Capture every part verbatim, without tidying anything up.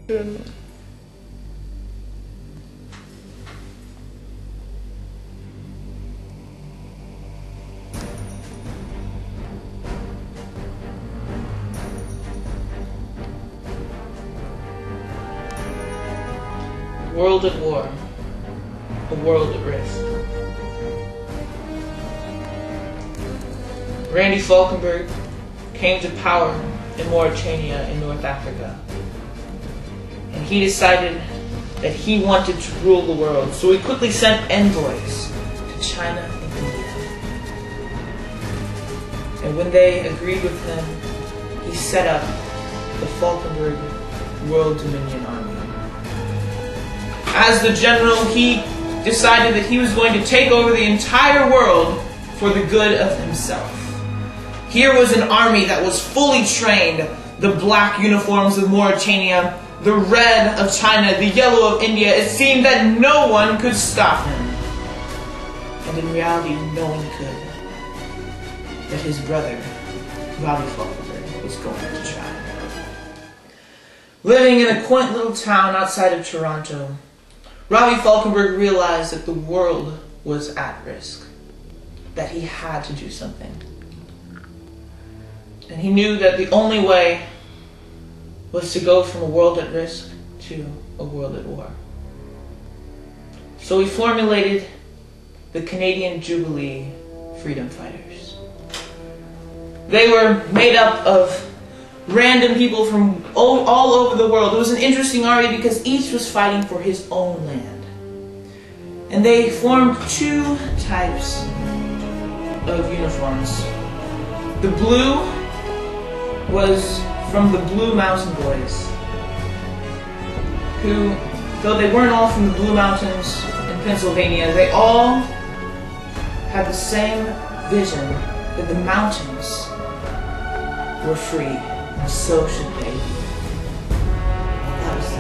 World at war. A world at risk. Randy Falkenberg came to power in Mauritania in North Africa. And he decided that he wanted to rule the world, so he quickly sent envoys to China and India. And when they agreed with him, he set up the Falkenberg World Dominion Army. As the general, he decided that he was going to take over the entire world for the good of himself. Here was an army that was fully trained, the black uniforms of Mauritania, the red of China, the yellow of India. It seemed that no one could stop him. And in reality, no one could. But his brother, Robbie Falkenberg, was going to try. Living in a quaint little town outside of Toronto, Robbie Falkenberg realized that the world was at risk, that he had to do something. And he knew that the only way was to go from a world at risk to a world at war. So he formulated the Canadian Jubilee Freedom Fighters. They were made up of random people from all, all over the world. It was an interesting army because each was fighting for his own land. And they formed two types of uniforms. The blue was from the Blue Mountain Boys, who, though they weren't all from the Blue Mountains in Pennsylvania, they all had the same vision that the mountains were free, and so should they be. That was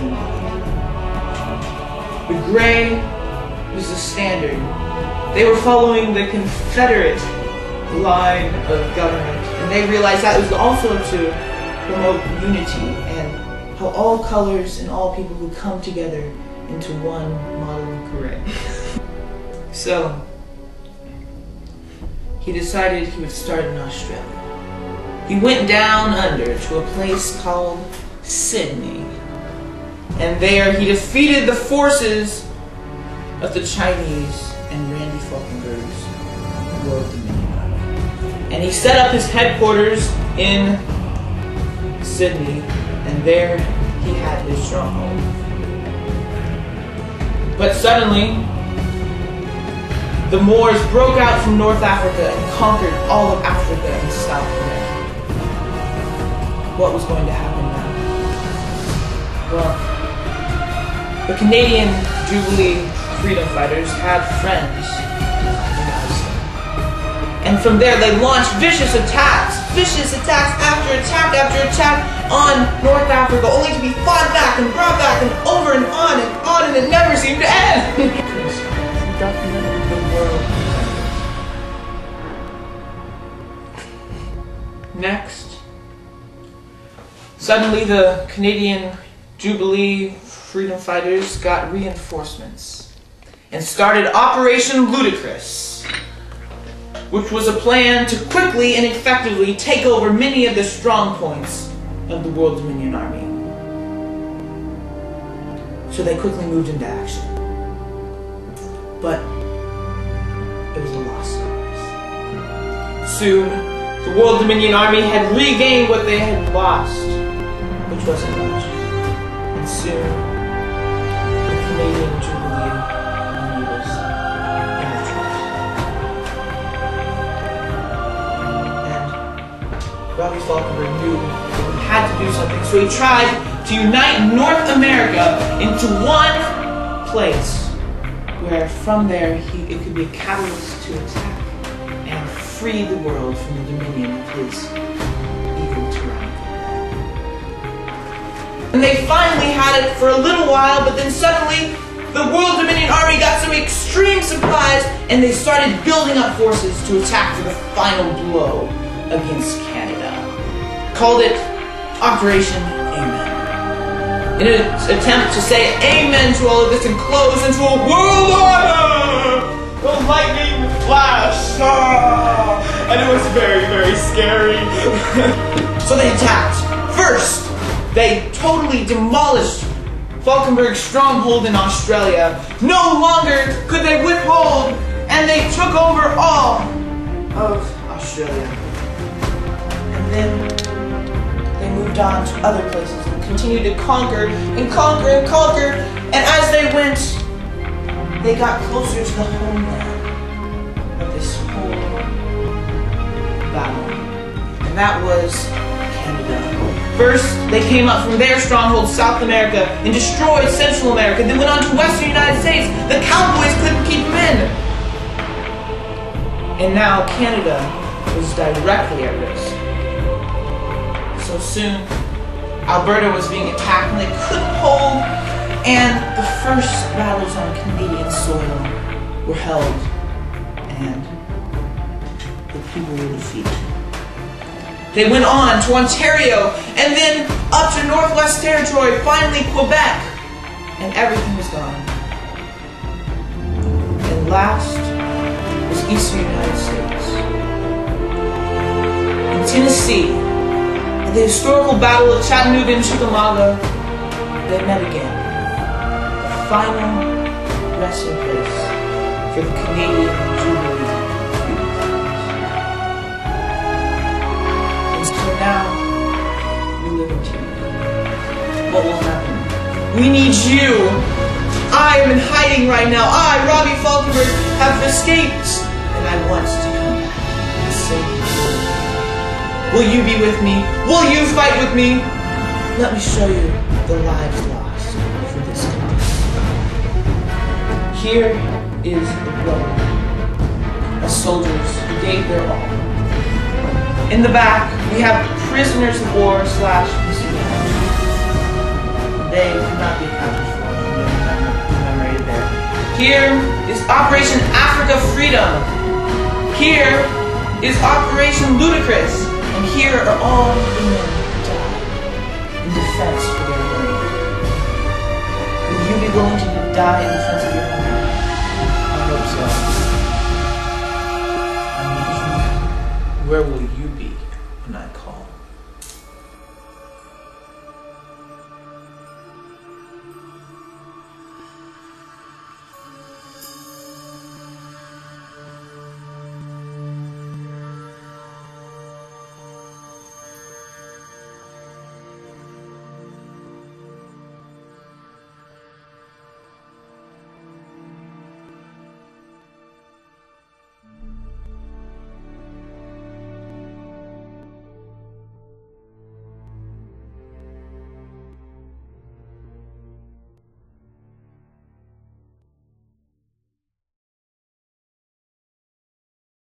the motto. The gray was the standard. They were following the Confederate line of government, and they realized that was also to promote unity and how all colors and all people would come together into one model gray. So he decided he would start in Australia. He went down under to a place called Sydney, and there he defeated the forces of the Chinese and Randy Falkenberg's World Dominion Army. And he set up his headquarters in Sydney, and there he had his stronghold. But suddenly, the Moors broke out from North Africa and conquered all of Africa and South America. What was going to happen now? Well, the Canadian Jubilee Freedom Fighters had friends in Iceland. And from there they launched vicious attacks, vicious attacks after attack after attack on North Africa, only to be fought back and brought back and over and on and on, and it never seemed to end. Documented the world. Next, suddenly the Canadian Jubilee Freedom Fighters got reinforcements and started Operation Ludicrous, which was a plan to quickly and effectively take over many of the strong points of the World Dominion Army. So they quickly moved into action. But it was a lost cause. Soon, the World Dominion Army had regained what they had lost, which wasn't much. And soon, the Canadian Jubilee Army was in the trenches. And Robbie Falkenberg knew that he had to do something, so he tried to unite North America into one place, where from there he, it could be a catalyst to attack and free the world from the dominion of his evil tyrannical dad. And they finally had it for a little while, but then suddenly the World Dominion Army got some extreme supplies, and they started building up forces to attack for the final blow against Canada. Called it Operation Amen. in an attempt to say amen to all of this and close into a world order. The lightning flash, ah, and it was very, very scary. So they attacked. First, they totally demolished Valkenburg's stronghold in Australia. No longer could they withhold, and they took over all of Australia. And then they moved on to other places and continued to conquer and conquer and conquer. And as they went, they got closer to the homeland of this whole battle. And that was Canada. First, they came up from their stronghold, South America, and destroyed Central America. Then went on to Western United States. The Cowboys couldn't keep them in. And now Canada was directly at risk. So soon, Alberta was being attacked and they couldn't hold, and the first battles on Canadian soil were held, and the people were defeated. They went on to Ontario, and then up to Northwest Territory, finally Quebec, and everything was gone. And last was Eastern United States. In Tennessee, in the historical battle of Chattanooga and Chickamauga, they met again. The final resting place for the Canadian Jubilee. And so now, we live in Canada. What will happen? We need you! I am in hiding right now. I, Robbie Falkenberg, have escaped, and I want to come back and save you. Will you be with me? Will you fight with me? Let me show you the lives lost for this cause. Here is the blood of soldiers who gave their all. In the back, we have prisoners of war slash missing. They could not be accounted for. Commemorated there. Here is Operation Africa Freedom. Here is Operation Ludicrous. And here are all the men who died in defense for their land. Will you be willing to die in defense of your land? I hope so. I need you. Where will you?